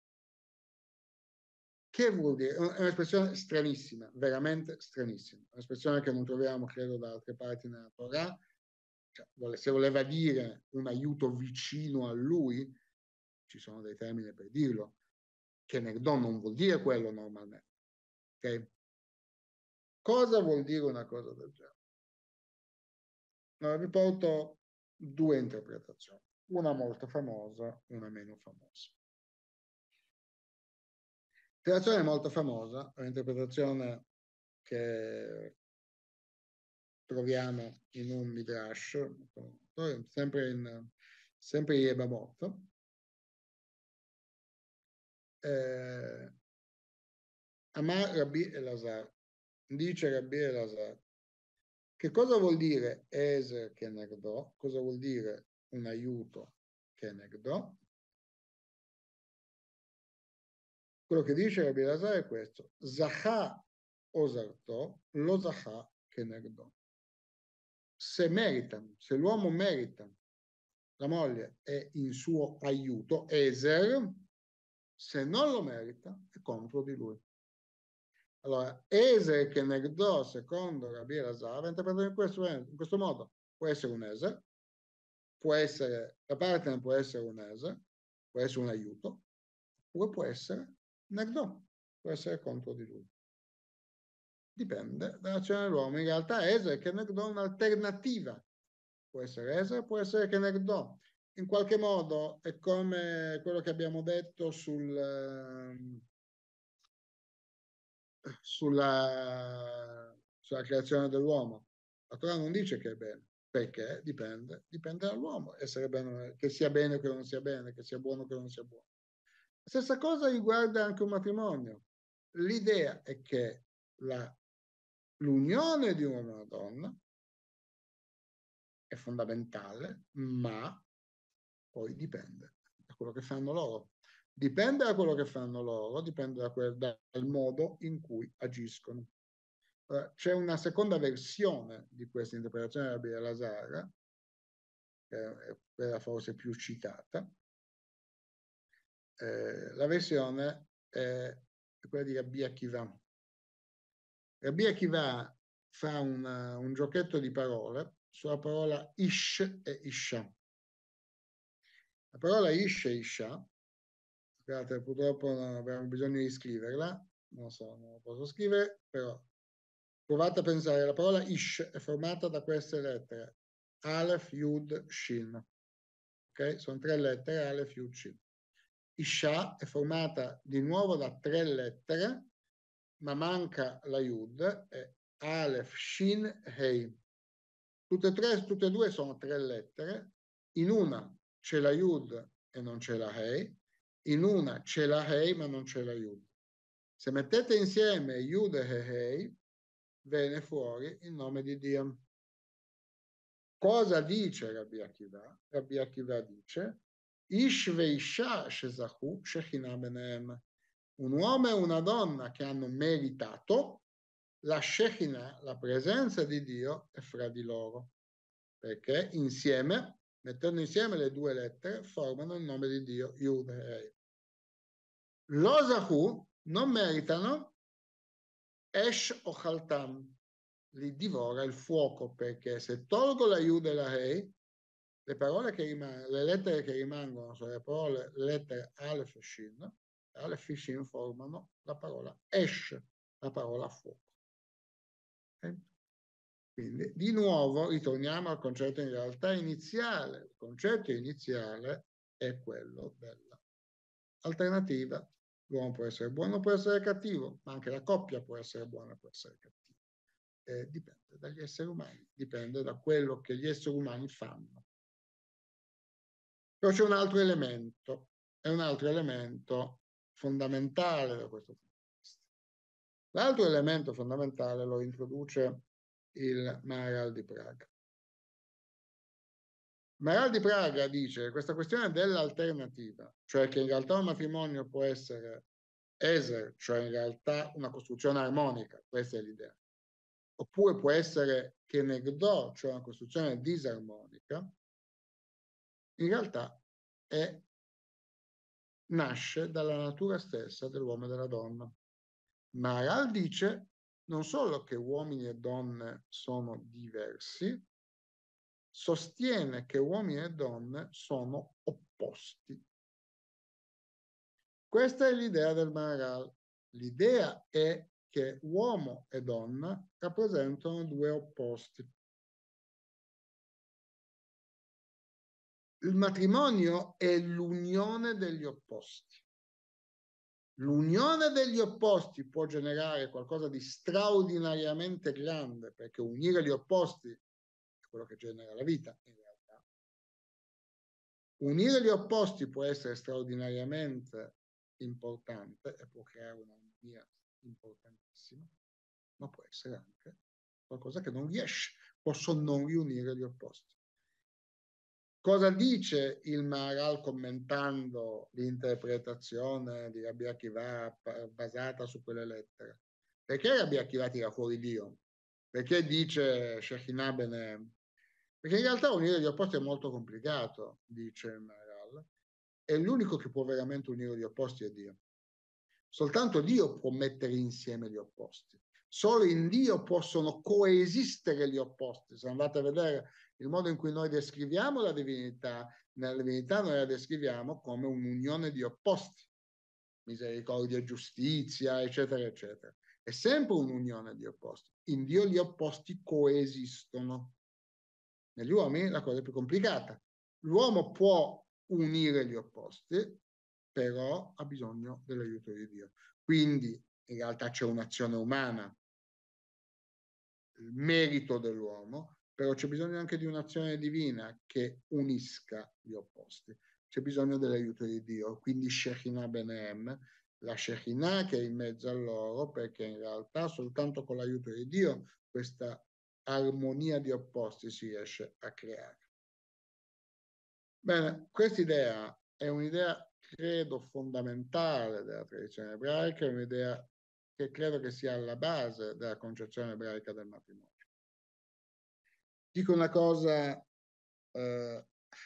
Speaker 2: Che vuol dire? È un'espressione stranissima, veramente stranissima, un'espressione che non troviamo, credo, da altre parti nella Torah. Cioè, se voleva dire un aiuto vicino a lui, ci sono dei termini per dirlo, che Nerdon non vuol dire quello normalmente. Okay? Cosa vuol dire una cosa del genere? Allora, vi porto due interpretazioni, una molto famosa, una meno famosa. L'interpretazione molto famosa è un'interpretazione che troviamo in un Midrash, sempre in, sempre in Yebamot. Eh, Amar Rabbi Elazar, dice Rabbi Elazar, che cosa vuol dire Eser Kenegdo? Cosa vuol dire un aiuto Kenegdo? Quello che dice Rabbi Elazar è questo: Zacha Osarto, lo Zacha Kenegdo. Se meritano, se l'uomo merita la moglie è in suo aiuto, Eser, se non lo merita è contro di lui. Allora, Eser Kenegdo, secondo Rabbi Elazar, va interpretato in questo, in questo modo. Può essere un Eser, può essere, la partner può essere un Eser, può essere un aiuto, oppure può essere Negdo, può essere contro di lui. Dipende dall'azione dell'uomo. In realtà Eser e Kenegdo è un'alternativa. Può essere Eser, può essere Kenegdo. In qualche modo è come quello che abbiamo detto sul, sulla, sulla creazione dell'uomo. La Torah non dice che è bene, perché dipende, dipende dall'uomo, essere bene, che sia bene o che non sia bene, che sia buono o che non sia buono. La stessa cosa riguarda anche un matrimonio. l'idea è che l'unione di uomo e una donna è fondamentale, ma poi dipende da quello che fanno loro. Dipende da quello che fanno loro, dipende da quel, dal modo in cui agiscono. Uh, c'è una seconda versione di questa interpretazione di Rabbi Elazar, che è quella forse più citata. Eh, la versione è quella di Rabbi Akiva. Rabbi Akiva fa una, un giochetto di parole sulla parola ish e isha. La parola ish e isha, scusate, purtroppo non abbiamo bisogno di scriverla, non so, non lo posso scrivere, però provate a pensare, la parola ish è formata da queste lettere, Aleph, Yud, Shin. Ok? Sono tre lettere, Aleph, Yud, Shin. Isha è formata di nuovo da tre lettere, ma manca la Yud, è Aleph, Shin, Hei. Tutte e tre, tutte e due sono tre lettere, in una c'è la Yud e non c'è la Hei, in una c'è la Hei ma non c'è la Yud. Se mettete insieme Yud e Hei, viene fuori il nome di Dio. Cosa dice Rabbi Akiva? Rabbi Akiva dice Ish veisha shezahu shechina benehem. Un uomo e una donna che hanno meritato la Shechina, la presenza di Dio, è fra di loro. Perché insieme, mettendo insieme le due lettere, formano il nome di Dio, Yud e Hei. Lo Zahu non meritano Esh o Chaltam, li divora il fuoco, perché se tolgo la Yud e la Hei, le parole che rimangono, le lettere che rimangono sono le parole, le lettere Aleph e Shin, Aleph e Shin formano la parola Esh, la parola fuoco. Okay? Quindi, di nuovo, ritorniamo al concetto in realtà iniziale. Il concetto iniziale è quello dell'alternativa. L'uomo può essere buono, può essere cattivo, ma anche la coppia può essere buona, può essere cattiva. Eh, dipende dagli esseri umani, dipende da quello che gli esseri umani fanno. Però c'è un altro elemento, è un altro elemento fondamentale da questo punto di vista. L'altro elemento fondamentale lo introduce il Maharal di Praga. Maharal di Praga dice che questa questione dell'alternativa, cioè che in realtà un matrimonio può essere eser, cioè in realtà una costruzione armonica, questa è l'idea, oppure può essere kenegdo, cioè una costruzione disarmonica, in realtà è, nasce dalla natura stessa dell'uomo e della donna. Maharal dice non solo che uomini e donne sono diversi, sostiene che uomini e donne sono opposti. Questa è l'idea del Maharal. L'idea è che uomo e donna rappresentano due opposti. Il matrimonio è l'unione degli opposti. L'unione degli opposti può generare qualcosa di straordinariamente grande, perché unire gli opposti è quello che genera la vita, in realtà. Unire gli opposti può essere straordinariamente importante e può creare un'armonia importantissima, ma può essere anche qualcosa che non riesce, posso non riunire gli opposti. Cosa dice il Maharal commentando l'interpretazione di Rabbi Akiva basata su quelle lettere? Perché Rabbi Akiva tira fuori Dio? Perché dice Shechinah Benehem? Perché in realtà unire gli opposti è molto complicato, dice il Maharal, e l'unico che può veramente unire gli opposti è Dio. Soltanto Dio può mettere insieme gli opposti. Solo in Dio possono coesistere gli opposti. Se andate a vedere il modo in cui noi descriviamo la divinità, nella divinità noi la descriviamo come un'unione di opposti. Misericordia, giustizia, eccetera, eccetera. È sempre un'unione di opposti. In Dio gli opposti coesistono. Negli uomini la cosa è più complicata. L'uomo può unire gli opposti, però ha bisogno dell'aiuto di Dio. Quindi in realtà c'è un'azione umana, il merito dell'uomo, però c'è bisogno anche di un'azione divina che unisca gli opposti. C'è bisogno dell'aiuto di Dio, quindi Shechinah Benehem, la Shekinah che è in mezzo a loro, perché in realtà soltanto con l'aiuto di Dio questa armonia di opposti si riesce a creare. Bene, questa idea è un'idea, credo, fondamentale della tradizione ebraica, è un'idea che credo che sia alla base della concezione ebraica del matrimonio. Dico una cosa, eh,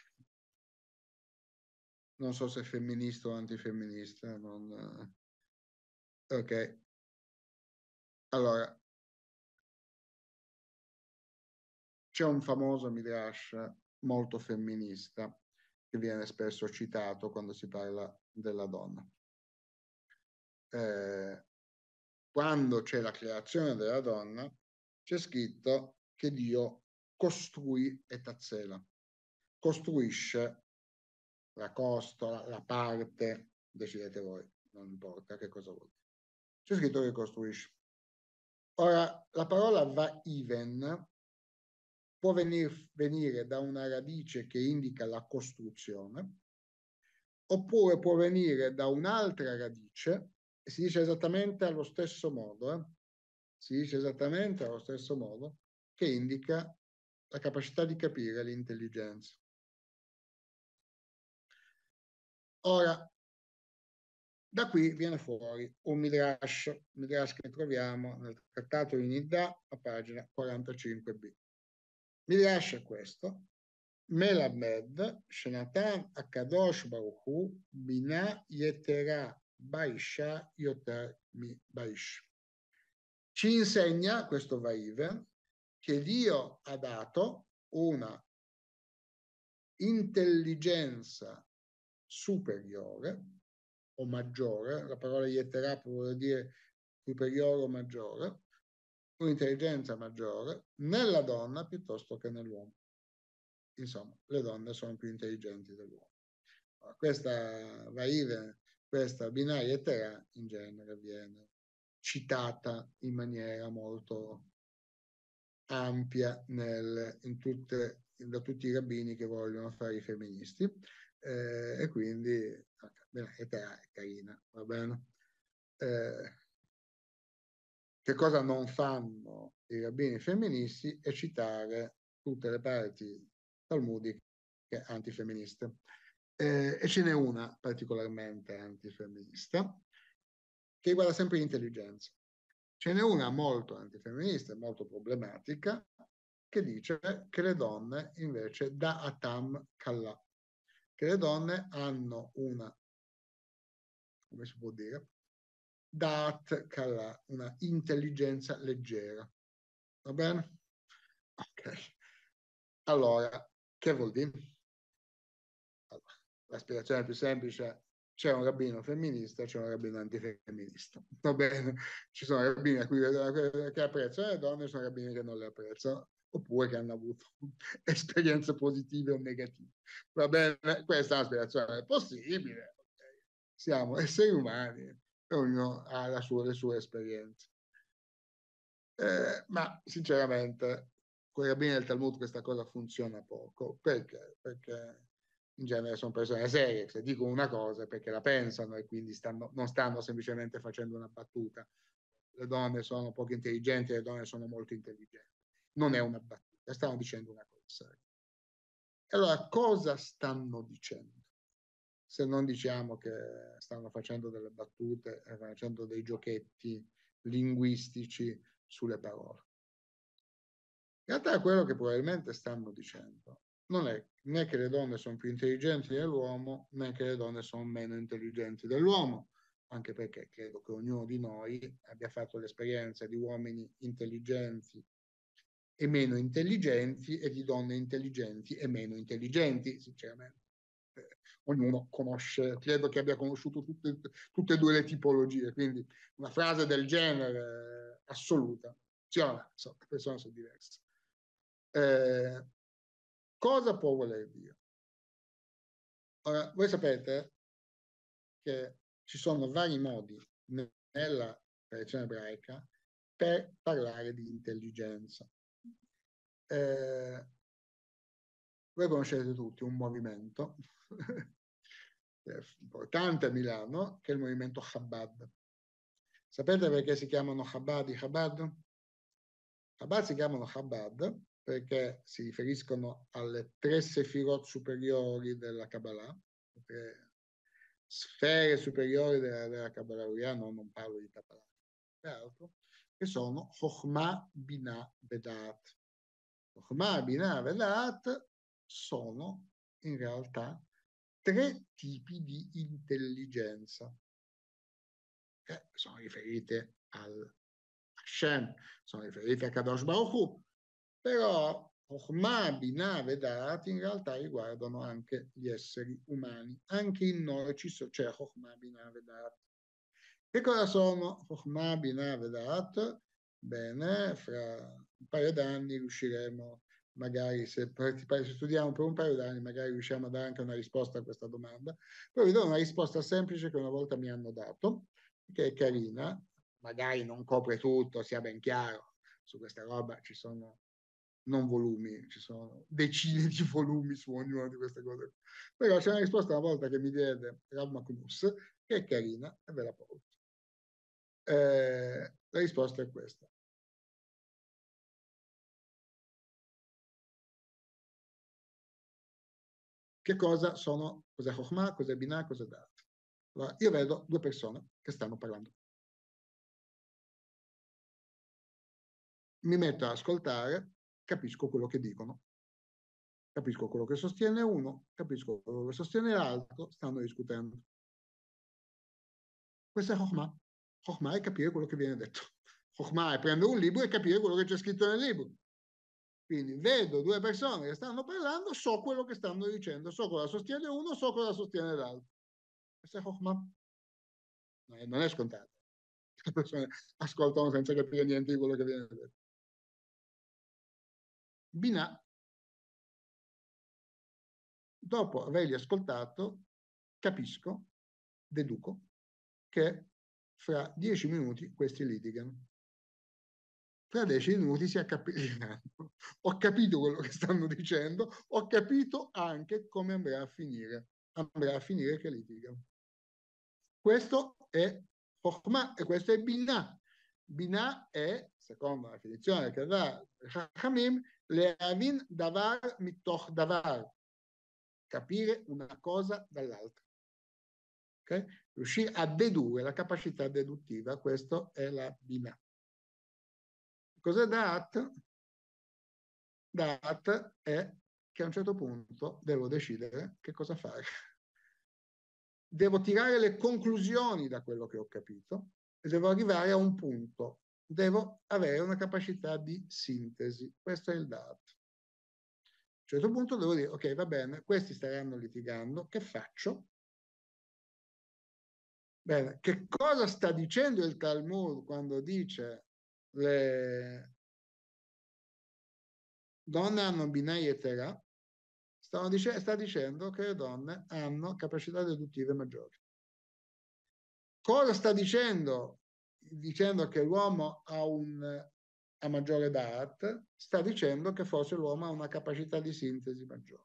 Speaker 2: non so se è femminista o antifemminista, non, eh, ok. Allora, c'è un famoso midrash molto femminista che viene spesso citato quando si parla della donna. Eh, quando c'è la creazione della donna, c'è scritto che Dio costruì e tazzela, costruisce la costola, la parte, decidete voi, non importa che cosa vuol dire. C'è scritto che costruisce. Ora, la parola va-iven può venir, venire da una radice che indica la costruzione, oppure può venire da un'altra radice e si dice esattamente allo stesso modo, eh? si dice esattamente allo stesso modo, che indica la capacità di capire l'intelligenza. Ora, da qui viene fuori un midrash, un midrash che troviamo nel trattato di Nidda a pagina quarantacinque b. Midrash è questo: Melamed, Shenatan Akadosh Baruch Hu, Bina Yetera Baisha Yoter Mi Baish. Ci insegna questo Vaive che Dio ha dato una intelligenza superiore o maggiore, la parola Yetera vuol dire superiore o maggiore, un'intelligenza maggiore nella donna piuttosto che nell'uomo. Insomma, le donne sono più intelligenti dell'uomo. Questa Vaive, questa Binah Yetera in genere viene citata in maniera molto ampia nel, in tutte, da tutti i rabbini che vogliono fare i femministi, eh, e quindi Binah Yetera è carina, va bene? Eh, che cosa non fanno i rabbini femministi è citare tutte le parti talmudiche antifemministe. Eh, e ce n'è una particolarmente antifemminista che riguarda sempre l'intelligenza. Ce n'è una molto antifemminista, molto problematica, che dice che le donne invece da atam kalla, che le donne hanno una, come si può dire, dat kalla, una intelligenza leggera. Va bene? Ok. Allora, che vuol dire? Allora, la spiegazione più semplice: c'è un rabbino femminista, c'è un rabbino antifemminista. Va bene? Ci sono rabbini a cui, che apprezzano le donne, ci sono rabbini che non le apprezzano, oppure che hanno avuto esperienze positive o negative. Va bene? Questa è una spiegazione possibile. Okay. Siamo esseri umani, e ognuno ha la sua, le sue esperienze. Eh, ma sinceramente con i rabbini del Talmud questa cosa funziona poco. Perché? Perché in genere sono persone serie, se dicono una cosa è perché la pensano e quindi stanno, non stanno semplicemente facendo una battuta. Le donne sono poco intelligenti, le donne sono molto intelligenti. Non è una battuta, stanno dicendo una cosa seria. Allora, cosa stanno dicendo? Se non diciamo che stanno facendo delle battute, facendo dei giochetti linguistici sulle parole. In realtà quello che probabilmente stanno dicendo non è né che le donne sono più intelligenti dell'uomo, né che le donne sono meno intelligenti dell'uomo, anche perché credo che ognuno di noi abbia fatto l'esperienza di uomini intelligenti e meno intelligenti e di donne intelligenti e meno intelligenti, sinceramente. Eh, ognuno conosce, credo che abbia conosciuto tutte, tutte e due le tipologie, quindi una frase del genere eh, assoluta. Cioè, so, le persone sono diverse. Eh, cosa può voler dire? Ora, voi sapete che ci sono vari modi nella tradizione ebraica per parlare di intelligenza. Eh, voi conoscete tutti un movimento importante a Milano, che è il movimento Chabad. Sapete perché si chiamano Chabad i Chabad? Chabad si chiamano Chabad perché si riferiscono alle tre sefirot superiori della Kabbalah, le tre sfere superiori della, della Kabbalah, no, non parlo di Kabbalah, che altro, che sono Chokhmah, Binah, Vedat. Chokhmah, Binah, Vedat sono in realtà tre tipi di intelligenza che sono riferite al Hashem, sono riferite a Kadosh Baruch Hu, però Chokhmah, Binah, Vedat in realtà riguardano anche gli esseri umani. Anche in noi c'è Chokhmah, Binah, Vedat. Che cosa sono Chokhmah, Binah, Vedat? Bene, fra un paio d'anni riusciremo, magari se, se studiamo per un paio d'anni, magari riusciamo a dare anche una risposta a questa domanda. Poi vi do una risposta semplice che una volta mi hanno dato, che è carina, magari non copre tutto, sia ben chiaro, su questa roba ci sono non volumi, ci sono decine di volumi su ognuna di queste cose. Però c'è una risposta una volta che mi diede Rav Maknus, che è carina, e ve la porto. Eh, la risposta è questa. Che cosa sono, cos'è Chokhmah, cos'è Binah, cos'è Dat? Allora, io vedo due persone che stanno parlando. Mi metto ad ascoltare, capisco quello che dicono. Capisco quello che sostiene uno, capisco quello che sostiene l'altro, stanno discutendo. Questo è Chokhmah. Chokhmah è capire quello che viene detto. Chokhmah è prendere un libro e capire quello che c'è scritto nel libro. Quindi vedo due persone che stanno parlando, so quello che stanno dicendo, so cosa sostiene uno, so cosa sostiene l'altro. Questo è Chokhmah. Non è scontato. Le persone ascoltano senza capire niente di quello che viene detto. Binah. Dopo averli ascoltato, capisco, deduco, che fra dieci minuti questi litigano. Fra dieci minuti si accapigliano. Ho capito quello che stanno dicendo, ho capito anche come andrà a finire. Andrà a finire che litigano. Questo è Chokhmah e questo è Binah. Binah è, secondo la definizione che dà Chachamim, le'avin davar mitoch davar. Capire una cosa dall'altra. Okay? Riuscire a dedurre la capacità deduttiva, questo è la Binah. Cos'è Dat? Dat è che a un certo punto devo decidere che cosa fare. Devo tirare le conclusioni da quello che ho capito e devo arrivare a un punto. Devo avere una capacità di sintesi. Questo è il Dat. A un certo punto devo dire, ok, va bene, questi staranno litigando, che faccio? Bene, che cosa sta dicendo il Talmud quando dice le donne hanno Binah Yetera? Dice, sta dicendo che le donne hanno capacità deduttive maggiori. Cosa sta dicendo? Dicendo che l'uomo ha un ha maggiore dat, sta dicendo che forse l'uomo ha una capacità di sintesi maggiore.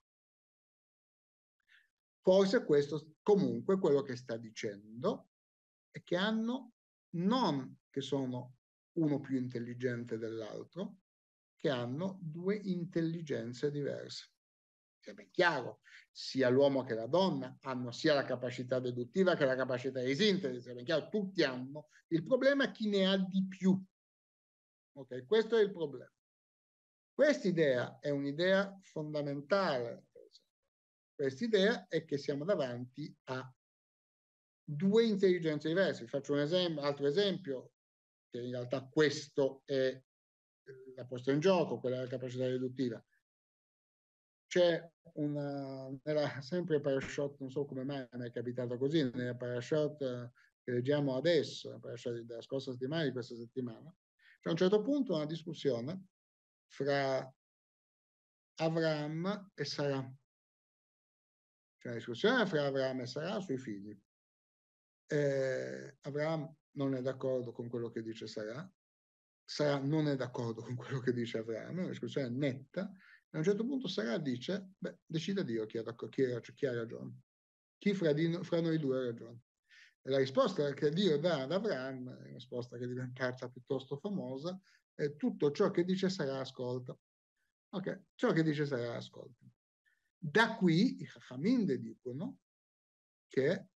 Speaker 2: Forse questo comunque quello che sta dicendo è che hanno non che sono uno più intelligente dell'altro, che hanno due intelligenze diverse. È ben chiaro, sia l'uomo che la donna hanno sia la capacità deduttiva che la capacità di sintesi, è ben chiaro, tutti hanno. Il problema è chi ne ha di più. Ok, questo è il problema. Quest'idea è un'idea fondamentale. Quest'idea è che siamo davanti a due intelligenze diverse. Vi faccio un esempio, altro esempio, che in realtà questo è la posta in gioco, quella della capacità deduttiva. C'è una, nella, sempre Parashot, non so come mai mi è capitato così, nella Parashot che leggiamo adesso, la Parashot della scorsa settimana, di questa settimana, c'è a un certo punto una discussione fra Avram e Sarà. C'è una discussione fra Avram e Sarà sui figli. Eh, Avram non è d'accordo con quello che dice Sarà, Sarà non è d'accordo con quello che dice Avram, è una discussione netta. A un certo punto Sarà dice, beh, decida Dio chi ha, chi ha, chi ha ragione. Chi fra, di, fra noi due ha ragione? E la risposta che Dio dà ad Avram, è una risposta che è diventata piuttosto famosa, è tutto ciò che dice sarà ascolta. Ok, ciò che dice sarà ascolta. Da qui i Chachamim dicono che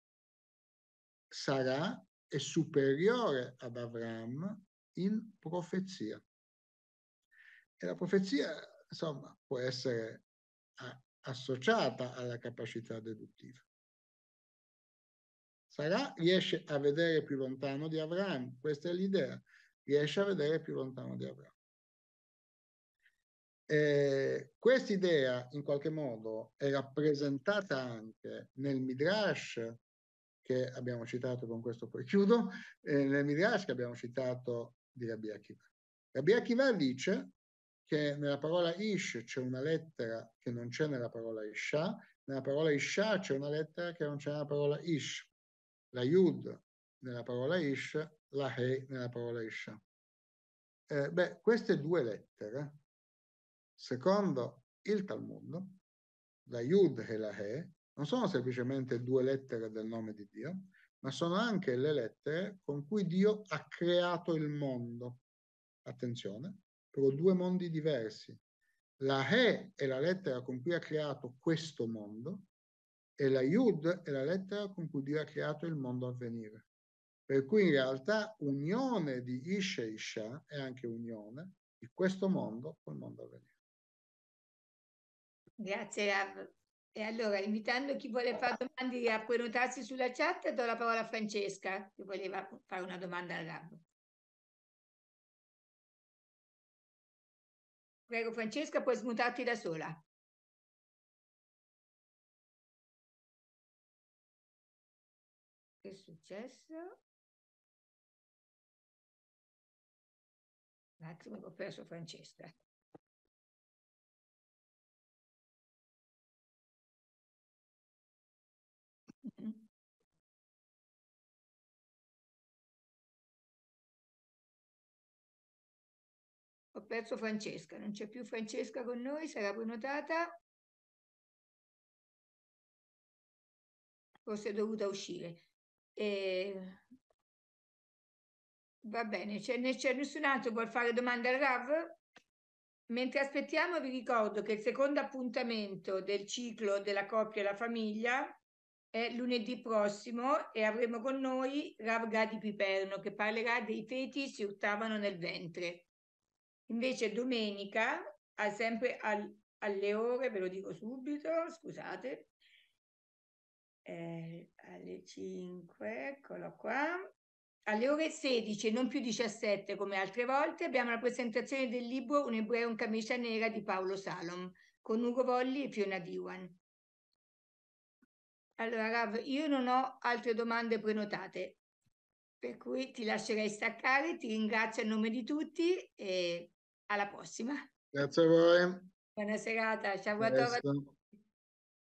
Speaker 2: Sarà è superiore ad Avram in profezia. E la profezia, insomma, può essere a, associata alla capacità deduttiva. Sarà riesce a vedere più lontano di Avram, questa è l'idea, riesce a vedere più lontano di Avram. Eh, quest'idea in qualche modo è rappresentata anche nel Midrash che abbiamo citato, con questo poi chiudo, eh, nel Midrash che abbiamo citato di Rabbi Akiva. Rabbi Akiva dice che nella parola Ish c'è una lettera che non c'è nella parola Isha, nella parola Isha c'è una lettera che non c'è nella parola Ish, la Yud nella parola Ish, la He nella parola Isha. Eh, beh, queste due lettere, secondo il Talmud, la Yud e la He, non sono semplicemente due lettere del nome di Dio, ma sono anche le lettere con cui Dio ha creato il mondo. Attenzione, però due mondi diversi. La He è la lettera con cui ha creato questo mondo e la Yud è la lettera con cui Dio ha creato il mondo a venire. Per cui in realtà unione di Ish e Isha è anche unione di questo mondo col mondo a venire.
Speaker 1: Grazie Rav. E allora, invitando chi vuole fare domande a prenotarsi sulla chat, do la parola a Francesca, che voleva fare una domanda al Rav. Prego Francesca, puoi smutarti da sola. Che è successo? Un attimo, ho perso Francesca. Mm-hmm. Ho perso Francesca, non c'è più Francesca con noi, sarà prenotata. Forse è dovuta uscire. E... Va bene, c'è nessun altro che vuol fare domande al Rav? Mentre aspettiamo vi ricordo che il secondo appuntamento del ciclo della coppia e la famiglia è lunedì prossimo e avremo con noi Rav Gadi Piperno che parlerà dei feti si urtavano nel ventre. Invece domenica, sempre al, alle ore, ve lo dico subito, scusate, eh, alle cinque, eccolo qua, alle ore sedici, non più diciassette come altre volte, abbiamo la presentazione del libro Un ebreo in camicia nera di Paolo Salom, con Ugo Volli e Fiona Diwan. Allora, Rav, io non ho altre domande prenotate, per cui ti lascerei staccare, ti ringrazio a nome di tutti e alla prossima.
Speaker 2: Grazie a voi.
Speaker 1: Buona serata, ciao a tutti.